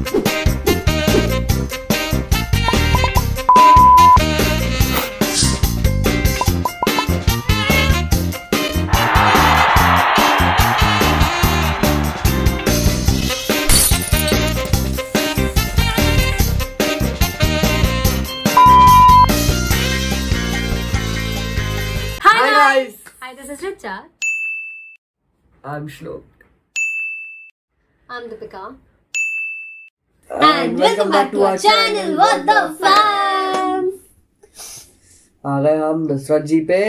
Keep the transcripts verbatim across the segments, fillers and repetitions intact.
Hi, this is Richa. I'm Shlok. I'm Deepika. And, and welcome back to our channel, What the Fam! आ गए हम नुसरत जी पे।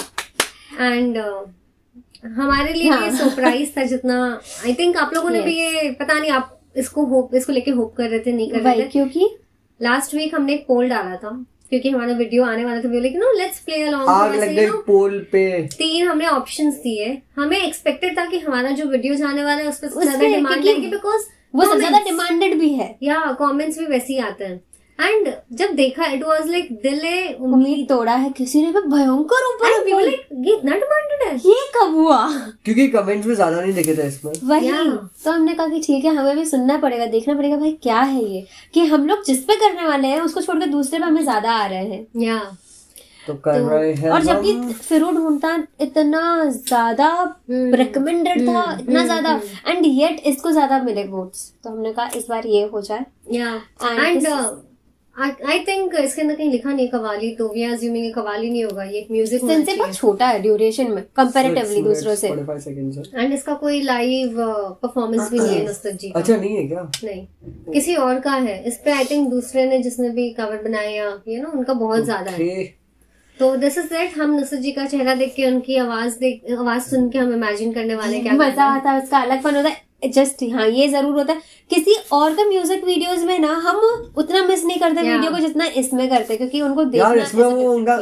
And uh, हमारे लिए ये surprise था, जितना आई थिंक आप लोगों ने भी ये पता नहीं आप इसको होप इसको लेके होप कर रहे थे, नहीं कर रहे थे, क्योंकि लास्ट वीक हमने एक पोल डाला था क्योंकि हमारा वीडियो आने वाला था, लेकिन नो लेट्स प्ले अलोंग। आग लग गई पोल पे। तीन हमने ऑप्शंस दिए। हमें एक्सपेक्टेड था कि हमारा जो वीडियो जाने वाला है उस पर ज्यादा डिमांड आएगी, बिकॉज वो सबसे ज्यादा डिमांडेड भी है, या कमेंट्स भी वैसे ही आते हैं। एंड जब देखा इट वाज लाइक दिल ने उम्मीद तोड़ा है किसी ने, भयंकर ऊपर ये इतना डिमांडेड है, ये कब हुआ? क्योंकि कमेंट्स में ज्यादा नहीं दिखे थे इसमें। वही तो हमने कहा कि ठीक है, हमें भी सुनना पड़ेगा, देखना पड़ेगा भाई क्या है ये, कि हम लोग जिस पे करने वाले हैं उसको छोड़कर दूसरे पे हमें ज्यादा आ रहे हैं। या तो कर तो, रहे हैं। और जबकि फिर ढूंढता इतना ज्यादा रिकमेंडेड था, इतना ज्यादा, एंड येट इसको ज्यादा मिले वोट्स, तो हमने कहा इस बार ये हो जाए। या एंड आई थिंक इसके अंदर कहीं लिखा नहीं कवाली, तो वी आर अज्यूमिंग कवाली नहीं होगा, ये म्यूजिक से बहुत छोटा है ड्यूरेशन में कंपैरेटिवली दूसरों से। एंड इसका कोई लाइव परफॉर्मेंस भी नहीं है नुसरत जी का। अच्छा, नहीं है क्या? नहीं, किसी और का है। इस पे आई थिंक दूसरे ने जिसने भी कवर बनाया ये ना उनका बहुत ज्यादा है। तो दिस इज दैट हम नुसरत जी का चेहरा देख के, उनकी आवाज देख आवाज सुन के हम इमेजिन करने वाले क्या मजा आता है, उसका अलग फन होता है। जस्ट हाँ ये जरूर होता है, किसी और का म्यूजिक वीडियोस में ना हम उतना मिस नहीं करते वीडियो को जितना इसमें करते, क्योंकि उनको देखना यार इसमें वो उनका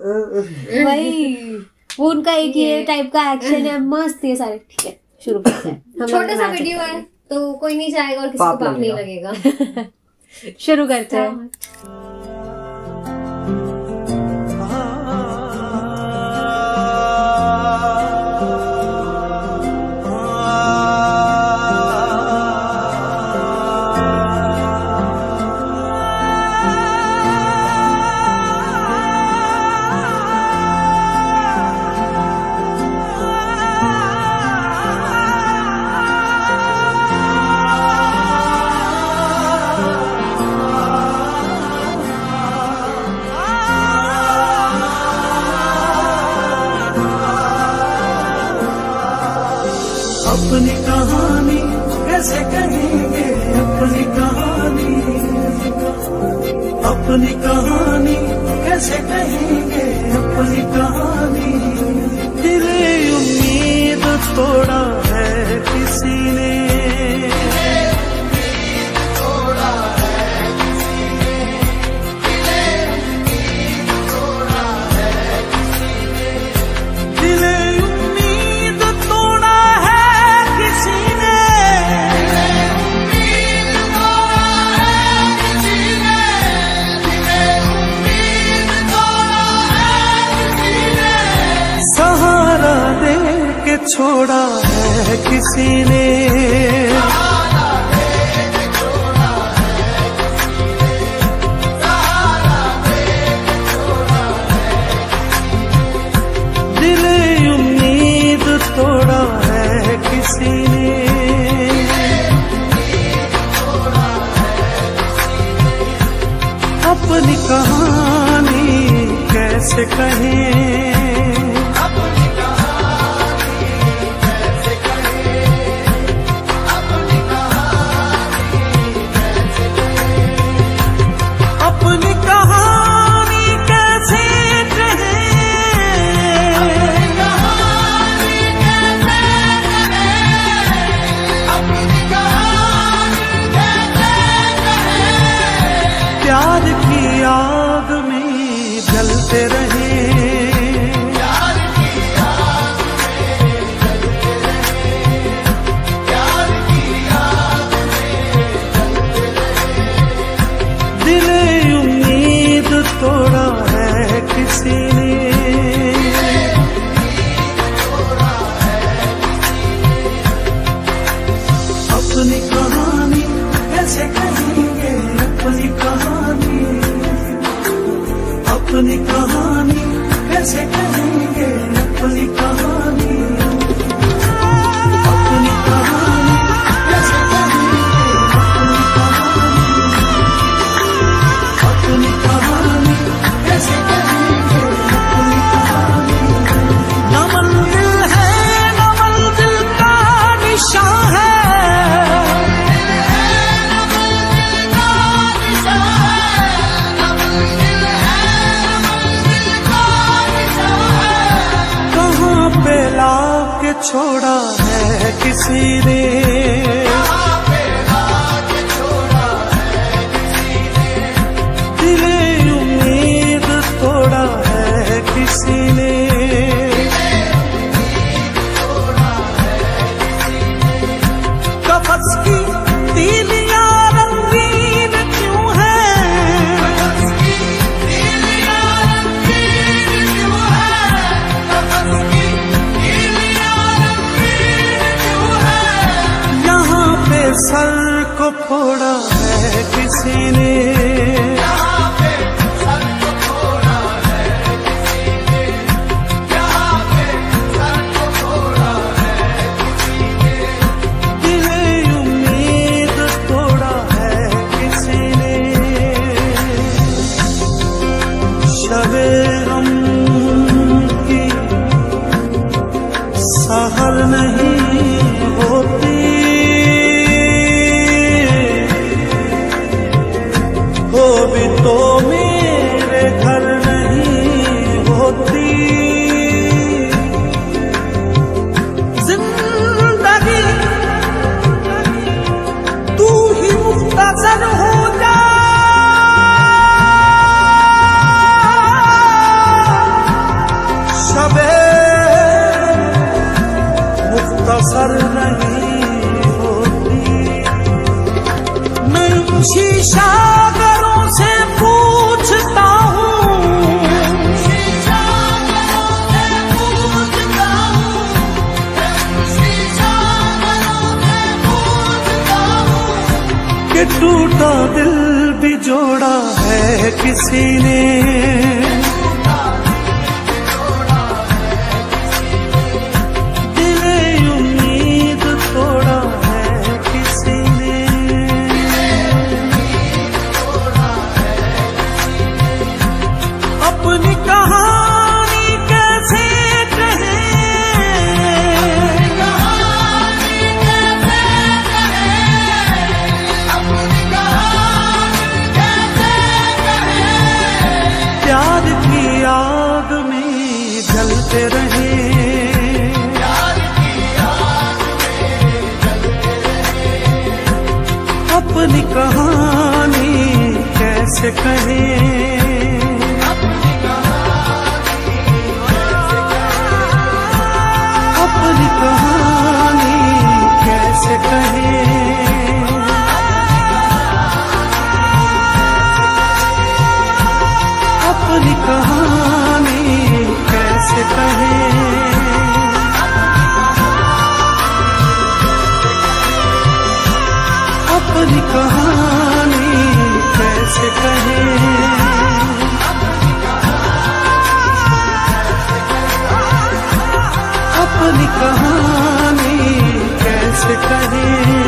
वही वो उनका एक ये टाइप का एक्शन है, मस्त ये सारे। ठीक है, शुरू करते हैं। छोटा सा वीडियो है तो कोई नहीं जाएगा और किसी को पाप नहीं लगेगा। शुरू करते हैं। अपनी कहानी कैसे कहेंगे, अपनी कहानी अपनी कहानी कैसे कहेंगे, अपनी कहानी। दिल उम्मीद तोड़ा है किसी ने, तोड़ा है किसी ने, तोड़ा है किसी ने, दिल उम्मीद तोड़ा है किसी ने, उम्मीद तोड़ा है किसी ने, उम्मीद तोड़ा है किसी ने, सहारा दे के छोड़ा है किसी ने, सहारा दे के छोड़ा है किसी ने, सहारा दे के छोड़ा है, दिल उम्मीद तोड़ा है किसी ने, अपनी कहानी कैसे कहें, अपनी कहानी कैसे कहें, अपनी कहानी कैसे कहें, अपनी कहानी कैसे कहें, अपनी कहानी कैसे कहें, अपनी कहानी कैसे कहें, प्यार की आग में जलते रहे, छोड़ा है किसी ने, दिले उम्मीद तोड़ा है किसी ने, कफस की तीलियां रंगीन क्यों है, यहाँ पे सर को फोड़ा है किसी ने, सहर नहीं होती, हो भी तो मेरे घर नहीं होती, जिंदगी तू ही मुख्तसर हो जा, शबे मुख्तसर नहीं होती, मैं शीशागरों से पूछता हूँ, कि टूटा दिल भी जोड़ा है किसी ने, अपनी कहानी कैसे प्यार की आग में जलते रहे, अपनी कहानी कैसे कहें, अपनी कहानी कैसे कहें, अपनी कहानी कैसे कहें, अपनी कहानी कैसे कहें, अपनी कहानी कैसे कहें।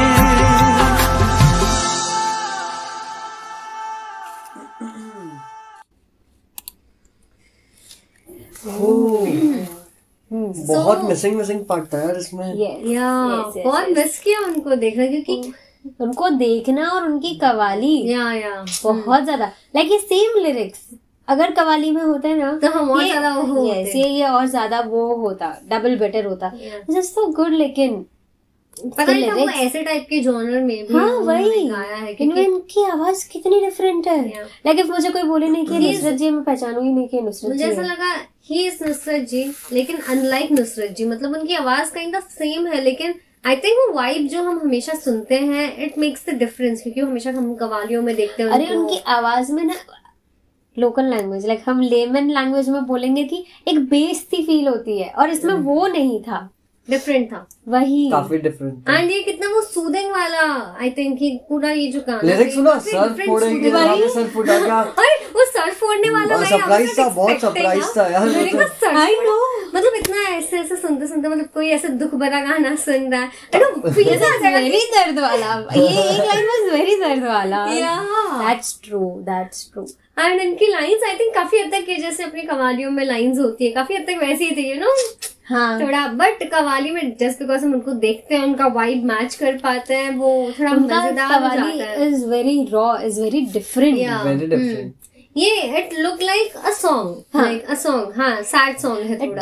बहुत मिसिंग मिसिंग पार्ट था यार इसमें, या बहुत मिस किया उनको देखना, क्योंकि उनको देखना और उनकी कवाली या या बहुत ज्यादा लाइक ये सेम लिरिक्स अगर कवाली में होते ना तो हम और ज्यादा वो होते, ये ये और ज्यादा वो होता, डबल बेटर होता, जस्ट सो गुड। लेकिन पता नहीं था वो ऐसे टाइप के जॉनर में भी हाँ वही गाया है, इनकी आवाज कितनी डिफरेंट है। लेकिन मुझे कोई बोले नहीं कि नुसरत जी, मैं पहचानूंगी नहीं कि नुसरत जी, मुझे ऐसा लगा ही इज नुसरत जी, लेकिन अनलाइक नुसरत जी, मतलब उनकी आवाज काइंड ऑफ सेम है, लेकिन आई थिंक वो वाइब जो हम हमेशा सुनते हैं इट मेक्स द डिफरेंस, क्योंकि हमेशा हम कवालियों में देखते हैं। अरे उनकी आवाज में ना लोकल लैंग्वेज लाइक हम लेमन लैंग्वेज में बोलेंगे कि एक बेस सी फील होती है, और इसमें वो नहीं था, डिफरेंट था, वही काफी डिफरेंट। एंड ये कितना वो सूदिंग वाला, आई थिंक कि पूरा ये जो गाना लिरिक्स सुना, सर फोड़ेंगे सर फुटा क्या, अरे वो सर फोड़ने वाला सरप्राइज था, बहुत सरप्राइज था यार। आई नो, मतलब इतना ऐसे ऐसे सुनते सुनते मतलब कोई ऐसे दुख भरा गाना सुन रहा है, वेरी दर्द वाला, ये एक लाइन वाज वेरी दर्द वाला, that's true that's true. And इनकी लाइंस आई थिंक काफी हद तक जैसे अपनी कवालियों में लाइंस होती है काफी हद तक वैसी ही थी, यू नो, हाँ थोड़ा, बट कवाली में जस्ट बिकॉज हम उनको देखते हैं उनका वाइब मैच कर पाते हैं, वो थोड़ा मजेदार हो जाता है। Is very raw, is very different, very different. ये it look like a song, like a song, हाँ सैड सॉन्ग है थोड़ा,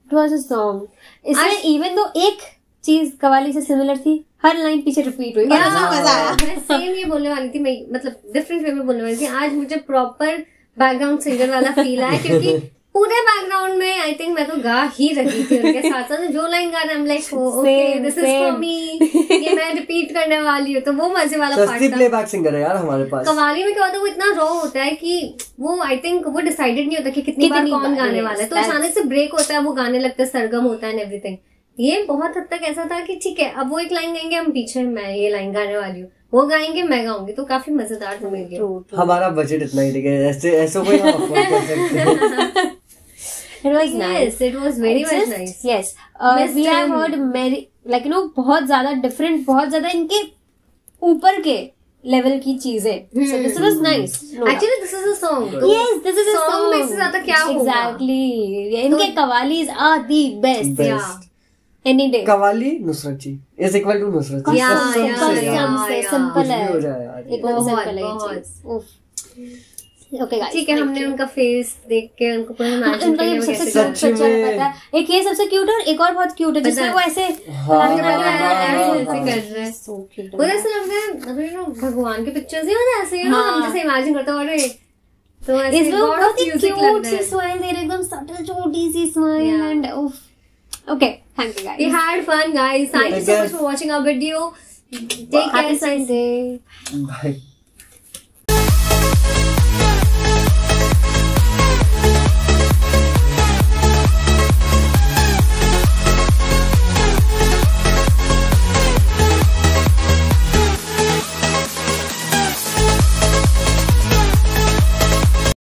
इट वाज अ सॉन्ग. इसमें इवन दो एक चीज कवाली से सिमिलर थी, हर लाइन पीछे रिपीट हुई. मजा आया. मैं सेम ये बोलने वाली थी, मैं मतलब डिफरेंट वे में बोलने वाली थी. आज मुझे प्रॉपर बैकग्राउंड सिंगर वाला फील आया क्योंकि पूरे बैकग्राउंड में आई थिंक मैं तो गा ही रही थी उनके साथ साथ. जो लाइन गा रहे हैं like okay this is for me, ये मैं रिपीट करने वाली हूँ. तो वो मजे वाला पार्ट था. प्लेबैक सिंगर है यार हमारे पास. कव्वाली में क्या होता है वो इतना रॉ होता है कि वो आई थिंक वो डिसाइडेड नहीं होता कि कितनी बार कौन गाने वाला है. तो अचानक से ब्रेक होता है, वो गाने लगता है, सरगम होता है एवरीथिंग. ये बहुत हद तक ऐसा था कि ठीक है अब वो एक लाइन गाएंगे, हम पीछे मैं ये लाइन गाने वाली हूँ, वो गाएंगे मैं गाऊंगी. तो काफी मजेदार था मेरे लिए. हमारा बजट इतना ही ठीक है, ऐसे ऐसे कोई हम अफोर्ड कर सकते. It was nice. Yes, it was very It's very just, nice. Yes, uh, we have heard many like you know बहुत ज्यादा different, बहुत ज्यादा इनके ऊपर के लेवल की चीजें. So this was nice. No Actually, this is a song. Yes, this is a song. Song में से ज्यादा क्या होगा? Exactly. इनके qawwalis are the best. Best. Yeah. Any day. Qawwali Nusrat ji is equal to Nusrat ji. Yeah, Simple, yeah, yeah, से yeah. simple है. हो जाए यार. एकदम बहुत, simple है ये बहुत. चीज. उफ. Okay guys. ठीक है, हमने उनका फेस देख के उनको पूरा इमेजिन उनका किया ये वो सबसे कैसे क्यूट पिक्चर पता है. एक ये सबसे क्यूट है और एक और बहुत क्यूट है जिसमें वो ऐसे हाँ, कर रहा है, हाँ, ऐसे हाँ. कर रहा है. so cute. वो ऐसे लगता है मतलब you know, भगवान के पिक्चर्स ही होते हैं ऐसे, you know, हम जैसे इमेजिन करते हैं. और तो ऐसे इसमें बहुत बहुत ही music क्यूट लगता सी है. स्माइल दे रहे, एकदम सटल छोटी सी स्माइल. Yeah. एंड उफ. Okay, thank you We guys. had fun guys. Thank you so much for watching our video. Take care. Happy Sunday. Bye.